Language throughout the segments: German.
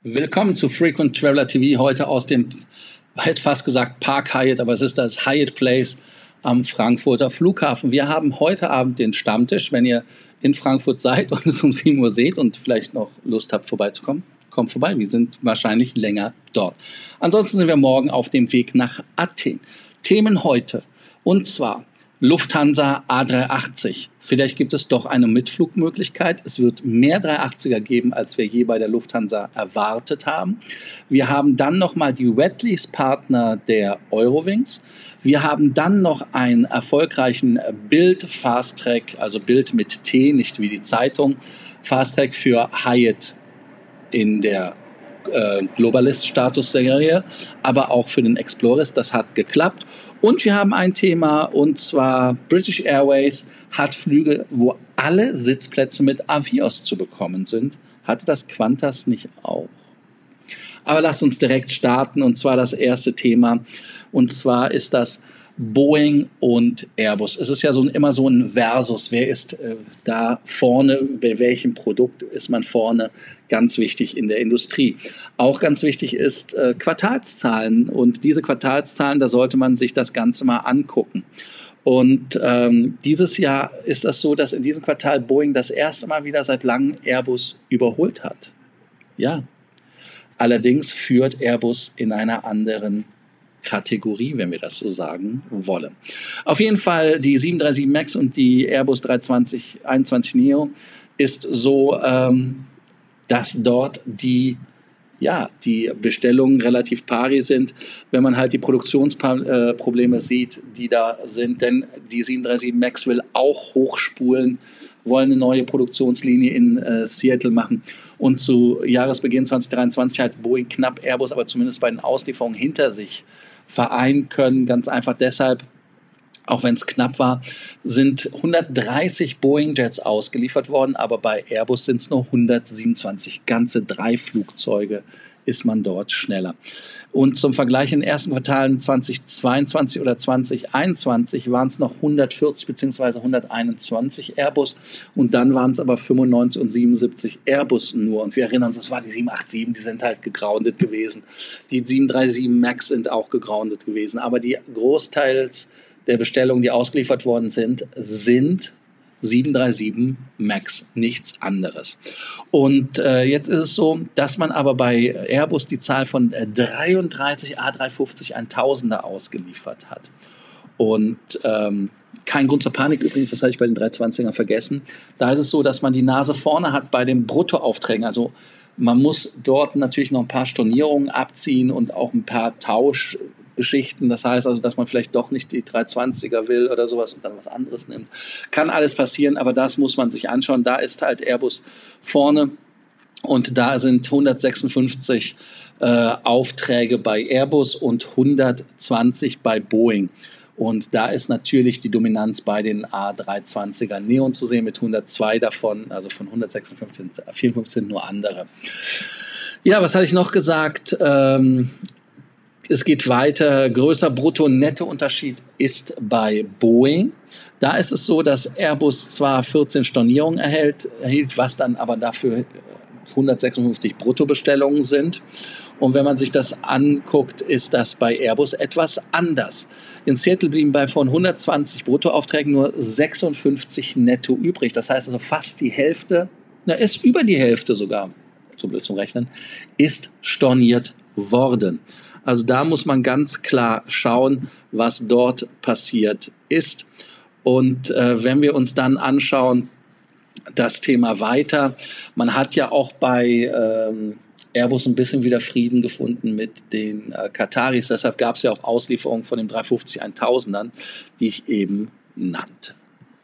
Willkommen zu Frequent Traveler TV, heute aus dem, hätte fast gesagt Park Hyatt, aber es ist das Hyatt Place am Frankfurter Flughafen. Wir haben heute Abend den Stammtisch. Wenn ihr in Frankfurt seid und es um 7 Uhr seht und vielleicht noch Lust habt, vorbeizukommen, kommt vorbei. Wir sind wahrscheinlich länger dort. Ansonsten sind wir morgen auf dem Weg nach Athen. Themen heute, und zwar Lufthansa A380. Vielleicht gibt es doch eine Mitflugmöglichkeit. Es wird mehr 380er geben, als wir je bei der Lufthansa erwartet haben. Wir haben dann nochmal die Wetlease-Partner der Eurowings. Wir haben dann noch einen erfolgreichen Bild Fast Track, also Bild mit T, nicht wie die Zeitung, Fast Track für Hyatt in der Globalist-Status-Serie, aber auch für den Explorist. Das hat geklappt. Und wir haben ein Thema, und zwar British Airways hat Flüge, wo alle Sitzplätze mit Avios zu bekommen sind. Hatte das Qantas nicht auch? Aber lasst uns direkt starten, und zwar das erste Thema. Und zwar ist das Boeing und Airbus. Es ist ja immer so ein Versus. Wer ist da vorne? Bei welchem Produkt ist man vorne? Ganz wichtig in der Industrie. Auch ganz wichtig ist Quartalszahlen. Und diese Quartalszahlen, da sollte man sich das Ganze mal angucken. Und dieses Jahr ist das so, dass in diesem Quartal Boeing das erste Mal wieder seit langem Airbus überholt hat. Ja. Allerdings führt Airbus in einer anderen Kategorie, wenn wir das so sagen wollen. Auf jeden Fall die 737 MAX und die Airbus 320-21 Neo ist so, dass dort die Bestellungen relativ pari sind, wenn man halt die Produktionsprobleme sieht, die da sind. Denn die 737 MAX will auch hochspulen, wollen eine neue Produktionslinie in Seattle machen. Und zu Jahresbeginn 2023 hat Boeing knapp Airbus, aber zumindest bei den Auslieferungen hinter sich vereinen können. Ganz einfach deshalb, auch wenn es knapp war, sind 130 Boeing-Jets ausgeliefert worden, aber bei Airbus sind es nur 127. Ganze 3 Flugzeuge ist man dort schneller. Und zum Vergleich in den ersten Quartalen 2022 oder 2021 waren es noch 140 bzw. 121 Airbus und dann waren es aber 95 und 77 Airbus nur. Und wir erinnern uns, das war die 787, die sind halt gegroundet gewesen. Die 737 MAX sind auch gegroundet gewesen. Aber die Großteils der Bestellungen, die ausgeliefert worden sind 737 MAX, nichts anderes. Und jetzt ist es so, dass man aber bei Airbus die Zahl von 33 A350-1000er ausgeliefert hat. Und kein Grund zur Panik übrigens, das hatte ich bei den 320er vergessen. Da ist es so, dass man die Nase vorne hat bei den Bruttoaufträgen. Also man muss dort natürlich noch ein paar Stornierungen abziehen und auch ein paar Tauschgeschichten. Das heißt also, dass man vielleicht doch nicht die 320er will oder sowas und dann was anderes nimmt. Kann alles passieren, aber das muss man sich anschauen. Da ist halt Airbus vorne und da sind 156 Aufträge bei Airbus und 120 bei Boeing. Und da ist natürlich die Dominanz bei den A320er Neon zu sehen mit 102 davon, also von 156, 54 sind nur andere. Ja, was hatte ich noch gesagt? Es geht weiter. Größer Brutto-Netto-Unterschied ist bei Boeing. Da ist es so, dass Airbus zwar 14 Stornierungen erhielt, was dann aber dafür 156 Bruttobestellungen sind. Und wenn man sich das anguckt, ist das bei Airbus etwas anders. In Seattle blieben von 120 Bruttoaufträgen nur 56 netto übrig. Das heißt also fast die Hälfte, ist über die Hälfte sogar, so blöd zum Rechnen, ist storniert worden. Also da muss man ganz klar schauen, was dort passiert ist. Und wenn wir uns dann anschauen, das Thema weiter, man hat ja auch bei Airbus ein bisschen wieder Frieden gefunden mit den Qataris. Deshalb gab es ja auch Auslieferungen von den 350-1000ern, die ich eben nannte.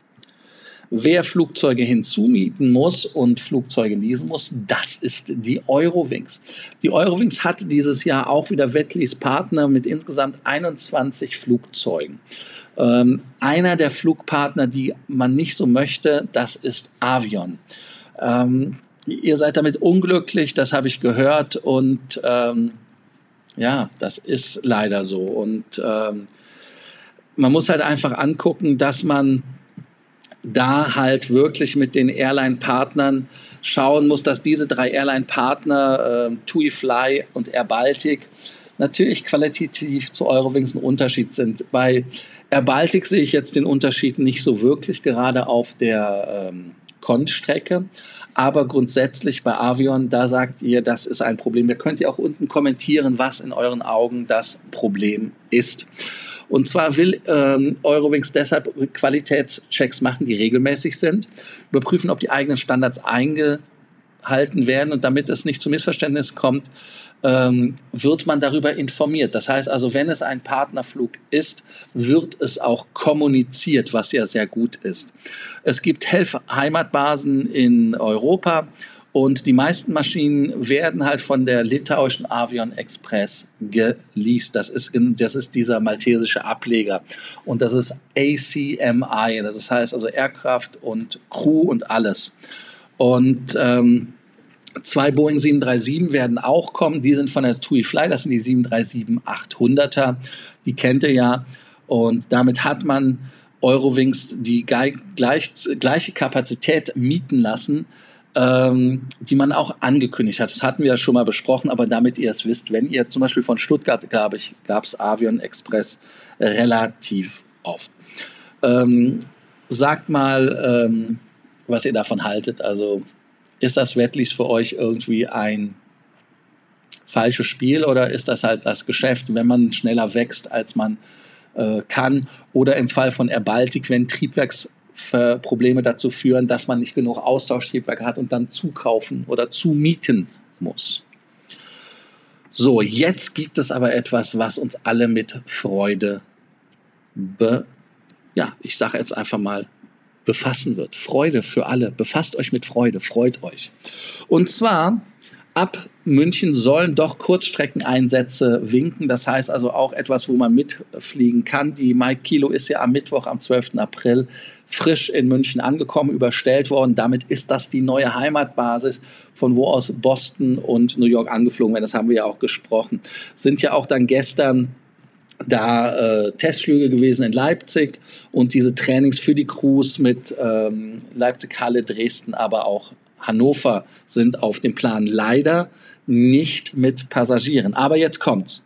Wer Flugzeuge hinzumieten muss und Flugzeuge leasen muss, das ist die Eurowings. Die Eurowings hat dieses Jahr auch wieder Wetlease-Partner mit insgesamt 21 Flugzeugen. Einer der Flugpartner, die man nicht so möchte, das ist Avion. Ihr seid damit unglücklich, das habe ich gehört und das ist leider so. Und man muss halt einfach angucken, dass man da halt wirklich mit den Airline-Partnern schauen muss, dass diese 3 Airline-Partner, TUI Fly und Air Baltic, natürlich qualitativ zu Eurowings ein Unterschied sind. Bei Air Baltic sehe ich jetzt den Unterschied nicht so wirklich, gerade auf der Cont-Strecke. Aber grundsätzlich bei Avion, da sagt ihr, das ist ein Problem. Ihr könnt ja auch unten kommentieren, was in euren Augen das Problem ist. Und zwar will Eurowings deshalb Qualitätschecks machen, die regelmäßig sind, überprüfen, ob die eigenen Standards eingehalten werden. Und damit es nicht zu Missverständnissen kommt, wird man darüber informiert. Das heißt also, wenn es ein Partnerflug ist, wird es auch kommuniziert, was ja sehr gut ist. Es gibt Heimatbasen in Europa und die meisten Maschinen werden halt von der litauischen Avion Express geleast. Das ist dieser maltesische Ableger und das ist ACMI, das heißt also Aircraft und Crew und alles. Und 2 Boeing 737 werden auch kommen. Die sind von der TUI Fly, das sind die 737-800er. Die kennt ihr ja. Und damit hat man Eurowings die gleiche Kapazität mieten lassen, die man auch angekündigt hat. Das hatten wir ja schon mal besprochen, aber damit ihr es wisst, wenn ihr zum Beispiel von Stuttgart, gab es Avion Express relativ oft. Sagt mal, was ihr davon haltet. Also ist das Wetlease für euch irgendwie ein falsches Spiel oder ist das halt das Geschäft, wenn man schneller wächst, als man kann? Oder im Fall von Air Baltic, wenn Triebwerksprobleme dazu führen, dass man nicht genug Austauschtriebwerke hat und dann zukaufen oder zumieten muss. So, jetzt gibt es aber etwas, was uns alle mit Freude ich sage jetzt einfach mal, befassen wird. Freude für alle. Befasst euch mit Freude. Freut euch. Und zwar ab München sollen doch Kurzstreckeneinsätze winken. Das heißt also auch etwas, wo man mitfliegen kann. Die Mike Kilo ist ja am Mittwoch, am 12. April, frisch in München angekommen, überstellt worden. Damit ist das die neue Heimatbasis, von wo aus Boston und New York angeflogen werden. Das haben wir ja auch gesprochen. Sind ja auch dann gestern da Testflüge gewesen in Leipzig und diese Trainings für die Crews mit Leipzig, Halle, Dresden, aber auch Hannover sind auf dem Plan. Leider nicht mit Passagieren. Aber jetzt kommt's.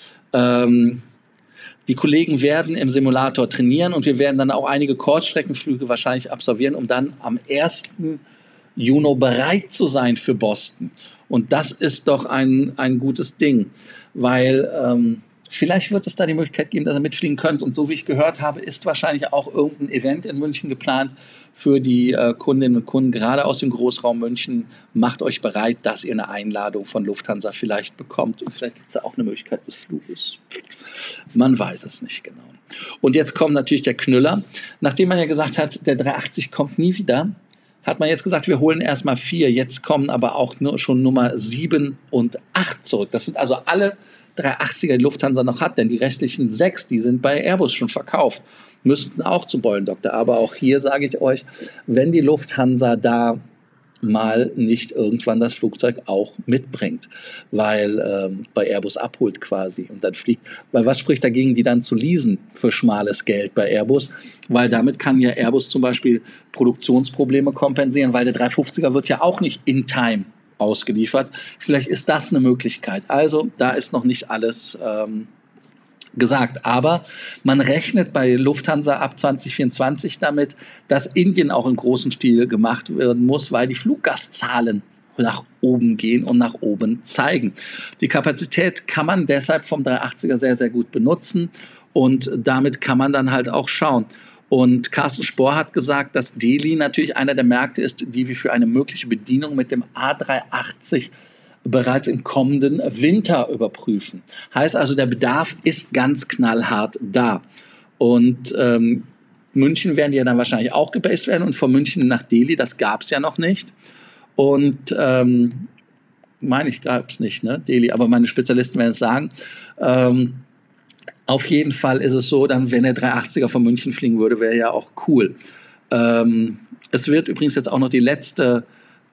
Die Kollegen werden im Simulator trainieren und wir werden dann auch einige Kurzstreckenflüge wahrscheinlich absolvieren, um dann am 1. Juni bereit zu sein für Boston. Und das ist doch ein gutes Ding, weil vielleicht wird es da die Möglichkeit geben, dass ihr mitfliegen könnt. Und so wie ich gehört habe, ist wahrscheinlich auch irgendein Event in München geplant für die Kundinnen und Kunden, gerade aus dem Großraum München. Macht euch bereit, dass ihr eine Einladung von Lufthansa vielleicht bekommt. Und vielleicht gibt es da auch eine Möglichkeit des Fluges. Man weiß es nicht genau. Und jetzt kommt natürlich der Knüller. Nachdem man ja gesagt hat, der 380 kommt nie wieder, hat man jetzt gesagt, wir holen erstmal 4. Jetzt kommen aber auch schon Nummer 7 und 8 zurück. Das sind also alle 380er, die Lufthansa noch hat, denn die restlichen 6, die sind bei Airbus schon verkauft, müssten auch zum Beulendoktor. Aber auch hier sage ich euch, wenn die Lufthansa da mal nicht irgendwann das Flugzeug auch mitbringt, weil bei Airbus abholt quasi und dann fliegt. Weil was spricht dagegen, die dann zu leasen für schmales Geld bei Airbus? Weil damit kann ja Airbus zum Beispiel Produktionsprobleme kompensieren, weil der 350er wird ja auch nicht in time ausgeliefert. Vielleicht ist das eine Möglichkeit. Also da ist noch nicht alles gesagt. Aber man rechnet bei Lufthansa ab 2024 damit, dass Indien auch im großen Stil gemacht werden muss, weil die Fluggastzahlen nach oben gehen und nach oben zeigen. Die Kapazität kann man deshalb vom 380er sehr, sehr gut benutzen und damit kann man dann halt auch schauen. Und Carsten Spohr hat gesagt, dass Delhi natürlich einer der Märkte ist, die wir für eine mögliche Bedienung mit dem A380 bereits im kommenden Winter überprüfen. Heißt also, der Bedarf ist ganz knallhart da. Und München werden die ja dann wahrscheinlich auch gebased werden. Und von München nach Delhi, das gab es ja noch nicht. Und meine ich, gab es nicht, ne? Delhi, aber meine Spezialisten werden es sagen. Auf jeden Fall ist es so, dann, wenn der 380er von München fliegen würde, wäre ja auch cool. Es wird übrigens jetzt auch noch die letzte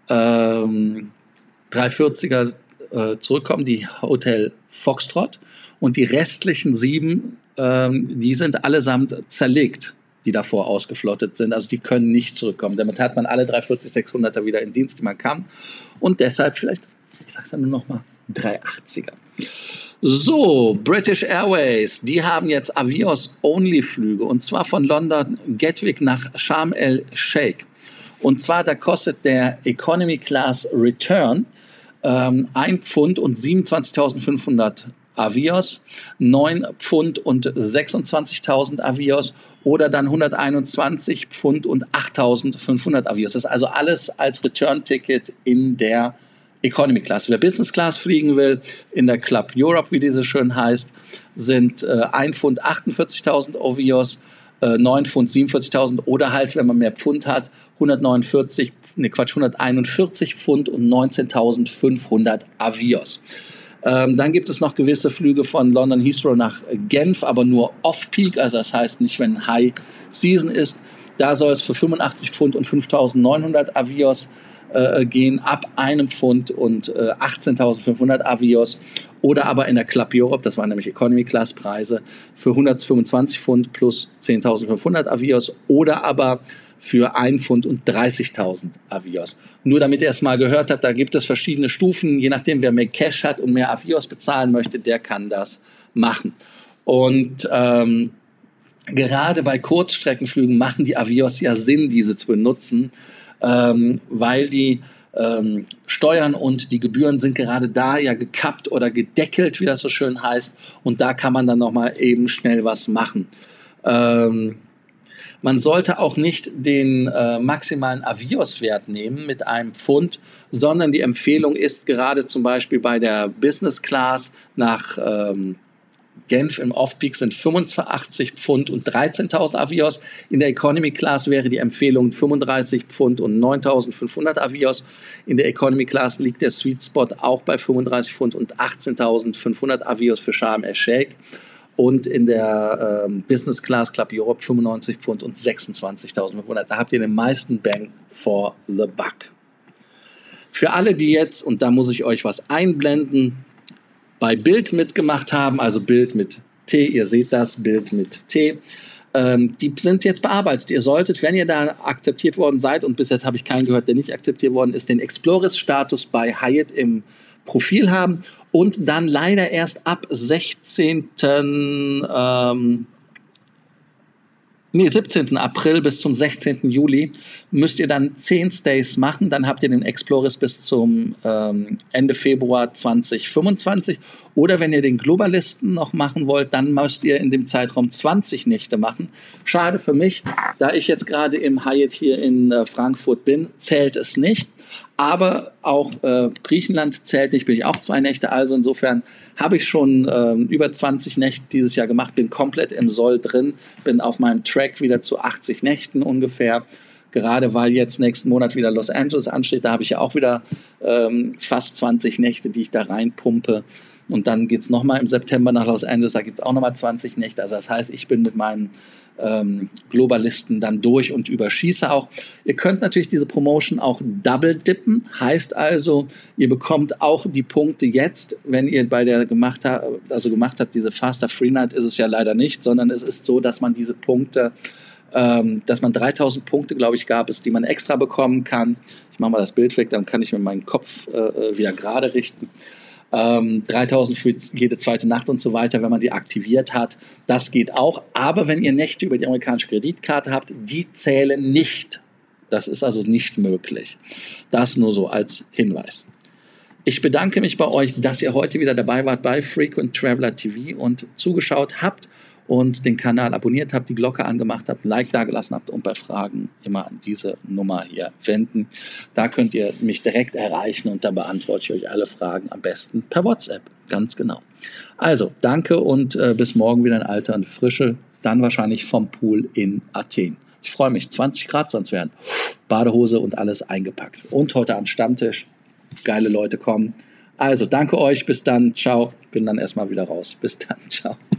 340er zurückkommen, die Hotel Foxtrot. Und die restlichen 7, die sind allesamt zerlegt. die davor ausgeflottet sind. Also die können nicht zurückkommen. Damit hat man alle 340-600er wieder in Dienst, die man kann. Und deshalb vielleicht, ich sage es ja nur noch mal, 380er. So, British Airways, die haben jetzt Avios-Only-Flüge und zwar von London Gatwick nach Sharm el-Sheikh. Und zwar, da kostet der Economy Class Return 1 Pfund und 27.500 Avios, 9 Pfund und 26.000 Avios oder dann 121 Pfund und 8.500 Avios. Das ist also alles als Return-Ticket in der Economy Class. Wer Business Class fliegen will, in der Club Europe, wie diese schön heißt, sind 1 Pfund 48.000 Avios, 9 Pfund 47.000 oder halt, wenn man mehr Pfund hat, 141 Pfund und 19.500 Avios. Dann gibt es noch gewisse Flüge von London Heathrow nach Genf, aber nur Off-Peak, also das heißt nicht, wenn High Season ist. Da soll es für 85 Pfund und 5.900 Avios gehen, ab 1 Pfund und 18.500 Avios oder aber in der Club Europe, das waren nämlich Economy Class Preise, für 125 Pfund plus 10.500 Avios oder aber für 1 Pfund und 30.000 Avios. Nur damit ihr es mal gehört habt, da gibt es verschiedene Stufen, je nachdem wer mehr Cash hat und mehr Avios bezahlen möchte, der kann das machen. Und gerade bei Kurzstreckenflügen machen die Avios ja Sinn, diese zu benutzen, weil die Steuern und die Gebühren sind gerade da ja gekappt oder gedeckelt, wie das so schön heißt. Und da kann man dann nochmal eben schnell was machen. Man sollte auch nicht den maximalen Avios-Wert nehmen mit 1 Pfund, sondern die Empfehlung ist gerade zum Beispiel bei der Business Class nach Genf im Off-Peak sind 85 Pfund und 13.000 Avios. In der Economy Class wäre die Empfehlung 35 Pfund und 9.500 Avios. In der Economy Class liegt der Sweet Spot auch bei 35 Pfund und 18.500 Avios für Sharm el-Sheikh. Und in der Business Class Club Europe 95 Pfund und 26.500. Da habt ihr den meisten Bang for the buck. Für alle, die jetzt, und da muss ich euch was einblenden, bei Bild mitgemacht haben, also Bild mit T, ihr seht das, Bild mit T, die sind jetzt bearbeitet. Ihr solltet, wenn ihr da akzeptiert worden seid, und bis jetzt habe ich keinen gehört, der nicht akzeptiert worden ist, den Explorers-Status bei Hyatt im Profil haben und dann leider erst ab 17. April bis zum 16. Juli müsst ihr dann 10 Stays machen. Dann habt ihr den Explorers bis zum Ende Februar 2025. Oder wenn ihr den Globalisten noch machen wollt, dann müsst ihr in dem Zeitraum 20 Nächte machen. Schade für mich, da ich jetzt gerade im Hyatt hier in Frankfurt bin, zählt es nicht. Aber auch Griechenland zählt nicht, bin ich auch 2 Nächte. Also insofern habe ich schon über 20 Nächte dieses Jahr gemacht, bin komplett im Soll drin, bin auf meinem Track wieder zu 80 Nächten ungefähr. Gerade weil jetzt nächsten Monat wieder Los Angeles ansteht, da habe ich ja auch wieder fast 20 Nächte, die ich da reinpumpe. Und dann geht es nochmal im September nach Los Angeles, da gibt es auch nochmal 20 Nächte. Also das heißt, ich bin mit meinen Globalisten dann durch und überschieße auch. Ihr könnt natürlich diese Promotion auch double dippen, heißt also, ihr bekommt auch die Punkte jetzt, wenn ihr bei der gemacht habt, diese Faster Free Night ist es ja leider nicht, sondern es ist so, dass man diese Punkte, dass man 3.000 Punkte, glaube ich, gab es, die man extra bekommen kann. Ich mache mal das Bild weg, dann kann ich mir meinen Kopf wieder gerade richten. 3.000 für jede zweite Nacht und so weiter, wenn man die aktiviert hat. Das geht auch. Aber wenn ihr Nächte über die amerikanische Kreditkarte habt, die zählen nicht. Das ist also nicht möglich. Das nur so als Hinweis. Ich bedanke mich bei euch, dass ihr heute wieder dabei wart bei Frequent Traveler TV und zugeschaut habt und den Kanal abonniert habt, die Glocke angemacht habt, ein Like dagelassen habt und bei Fragen immer an diese Nummer hier wenden. Da könnt ihr mich direkt erreichen und da beantworte ich euch alle Fragen am besten per WhatsApp. Ganz genau. Also, danke und bis morgen wieder in alter und Frische, dann wahrscheinlich vom Pool in Athen. Ich freue mich, 20 Grad sonst werden. Badehose und alles eingepackt. Und heute am Stammtisch, geile Leute kommen. Also, danke euch, bis dann, ciao. Bin dann erstmal wieder raus. Bis dann, ciao.